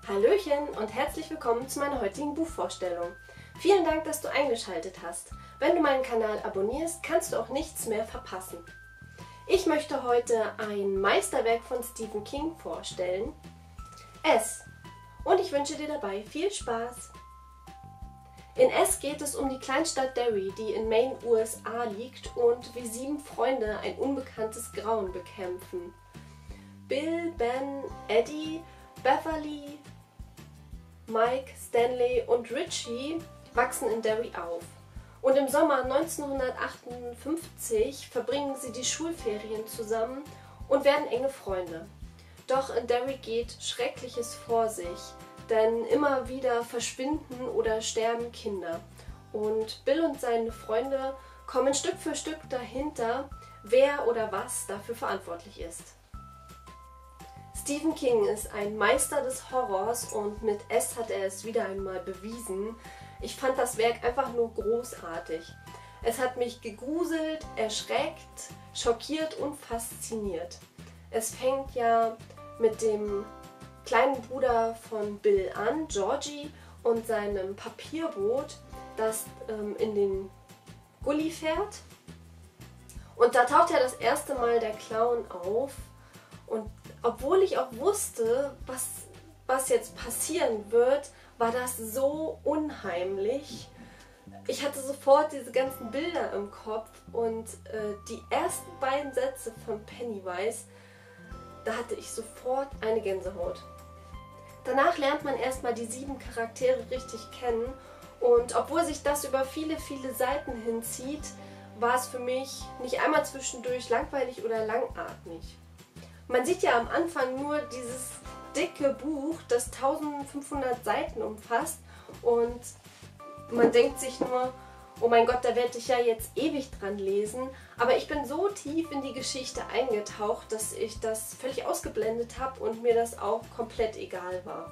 Hallöchen und herzlich willkommen zu meiner heutigen Buchvorstellung. Vielen Dank, dass du eingeschaltet hast. Wenn du meinen Kanal abonnierst, kannst du auch nichts mehr verpassen. Ich möchte heute ein Meisterwerk von Stephen King vorstellen, S. Und ich wünsche dir dabei viel Spaß. In S geht es um die Kleinstadt Derry, die in Maine, USA liegt und wie 7 Freunde ein unbekanntes Grauen bekämpfen. Bill, Ben, Eddie, Beverly, Mike, Stanley und Richie wachsen in Derry auf. Und im Sommer 1958 verbringen sie die Schulferien zusammen und werden enge Freunde. Doch in Derry geht Schreckliches vor sich, denn immer wieder verschwinden oder sterben Kinder. Und Bill und seine Freunde kommen Stück für Stück dahinter, wer oder was dafür verantwortlich ist. Stephen King ist ein Meister des Horrors und mit S hat er es wieder einmal bewiesen. Ich fand das Werk einfach nur großartig. Es hat mich gegruselt, erschreckt, schockiert und fasziniert. Es fängt ja mit dem kleinen Bruder von Bill an, Georgie, und seinem Papierboot, das in den Gully fährt. Und da taucht ja das erste Mal der Clown auf. Und obwohl ich auch wusste, was jetzt passieren wird, war das so unheimlich. Ich hatte sofort diese ganzen Bilder im Kopf und die ersten beiden Sätze von Pennywise, da hatte ich sofort eine Gänsehaut. Danach lernt man erstmal die 7 Charaktere richtig kennen und obwohl sich das über viele, viele Seiten hinzieht, war es für mich nicht einmal zwischendurch langweilig oder langatmig. Man sieht ja am Anfang nur dieses dicke Buch, das 1500 Seiten umfasst und man denkt sich nur, oh mein Gott, da werde ich ja jetzt ewig dran lesen. Aber ich bin so tief in die Geschichte eingetaucht, dass ich das völlig ausgeblendet habe und mir das auch komplett egal war.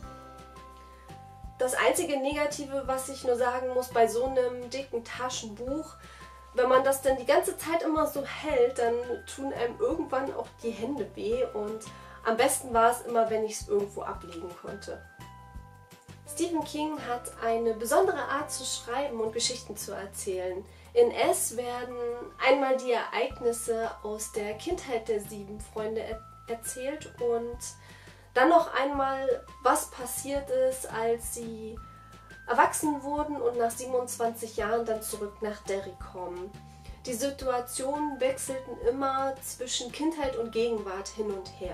Das einzige Negative, was ich nur sagen muss bei so einem dicken Taschenbuch, wenn man das dann die ganze Zeit immer so hält, dann tun einem irgendwann auch die Hände weh und am besten war es immer, wenn ich es irgendwo ablegen konnte. Stephen King hat eine besondere Art zu schreiben und Geschichten zu erzählen. In S werden einmal die Ereignisse aus der Kindheit der 7 Freunde erzählt und dann noch einmal, was passiert ist, als sie erwachsen wurden und nach 27 Jahren dann zurück nach Derry kommen. Die Situationen wechselten immer zwischen Kindheit und Gegenwart hin und her.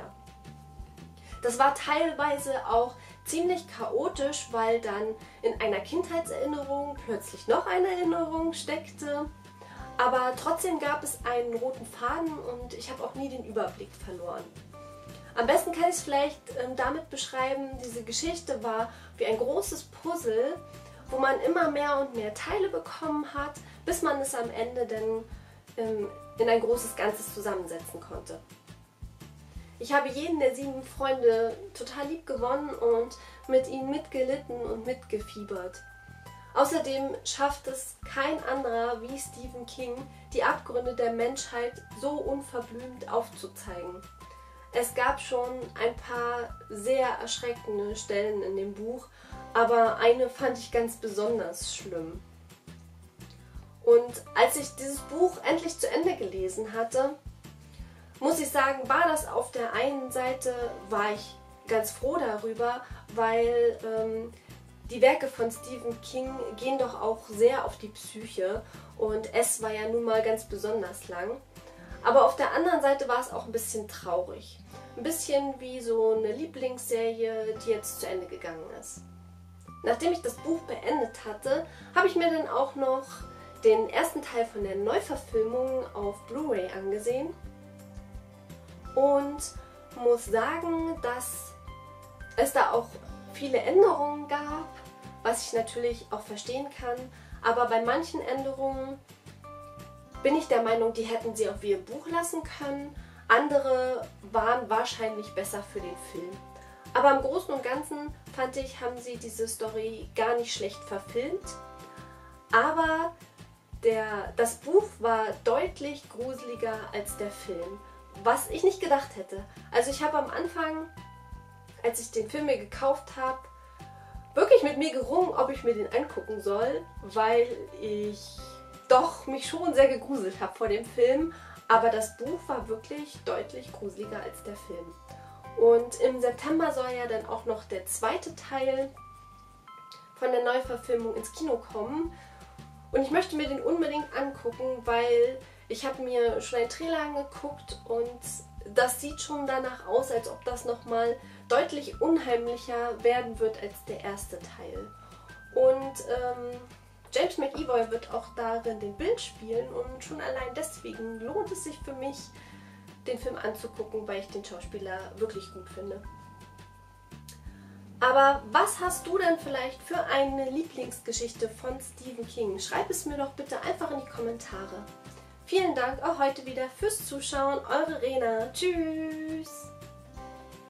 Das war teilweise auch ziemlich chaotisch, weil dann in einer Kindheitserinnerung plötzlich noch eine Erinnerung steckte. Aber trotzdem gab es einen roten Faden und ich habe auch nie den Überblick verloren. Am besten kann ich es vielleicht damit beschreiben, diese Geschichte war wie ein großes Puzzle, wo man immer mehr und mehr Teile bekommen hat, bis man es am Ende dann in ein großes Ganzes zusammensetzen konnte. Ich habe jeden der 7 Freunde total lieb gewonnen und mit ihnen mitgelitten und mitgefiebert. Außerdem schafft es kein anderer wie Stephen King, die Abgründe der Menschheit so unverblümt aufzuzeigen. Es gab schon ein paar sehr erschreckende Stellen in dem Buch, aber eine fand ich ganz besonders schlimm. Und als ich dieses Buch endlich zu Ende gelesen hatte, muss ich sagen, war das auf der einen Seite, war ich ganz froh darüber, weil die Werke von Stephen King gehen doch auch sehr auf die Psyche und es war ja nun mal ganz besonders lang. Aber auf der anderen Seite war es auch ein bisschen traurig. Ein bisschen wie so eine Lieblingsserie, die jetzt zu Ende gegangen ist. Nachdem ich das Buch beendet hatte, habe ich mir dann auch noch den ersten Teil von der Neuverfilmung auf Blu-ray angesehen. Und muss sagen, dass es da auch viele Änderungen gab, was ich natürlich auch verstehen kann. Aber bei manchen Änderungen bin ich der Meinung, die hätten sie auf ihr Buch lassen können. Andere waren wahrscheinlich besser für den Film. Aber im Großen und Ganzen fand ich, haben sie diese Story gar nicht schlecht verfilmt. Aber das Buch war deutlich gruseliger als der Film. Was ich nicht gedacht hätte. Also ich habe am Anfang als ich den Film mir gekauft habe, wirklich mit mir gerungen, ob ich mir den angucken soll, weil ich doch mich schon sehr gegruselt habe vor dem Film. Aber das Buch war wirklich deutlich gruseliger als der Film. Und im September soll ja dann auch noch der zweite Teil von der Neuverfilmung ins Kino kommen. Und ich möchte mir den unbedingt angucken, weil ich habe mir schon einen Trailer angeguckt und das sieht schon danach aus, als ob das nochmal deutlich unheimlicher werden wird als der erste Teil. Und James McAvoy wird auch darin den Bill spielen und schon allein deswegen lohnt es sich für mich, den Film anzugucken, weil ich den Schauspieler wirklich gut finde. Aber was hast du denn vielleicht für eine Lieblingsgeschichte von Stephen King? Schreib es mir doch bitte einfach in die Kommentare. Vielen Dank auch heute wieder fürs Zuschauen. Eure Rena. Tschüss!